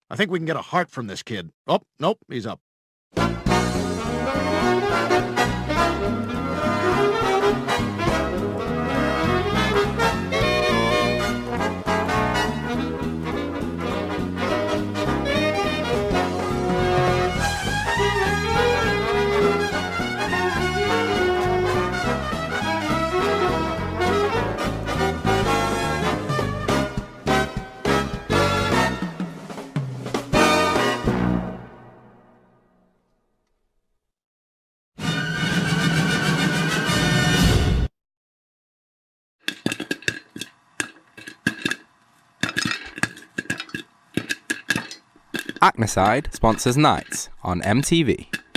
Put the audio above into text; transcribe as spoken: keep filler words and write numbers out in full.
I think we can get a heart from this kid. Oh, nope, he's up. Acnicide sponsors Nights on M T V.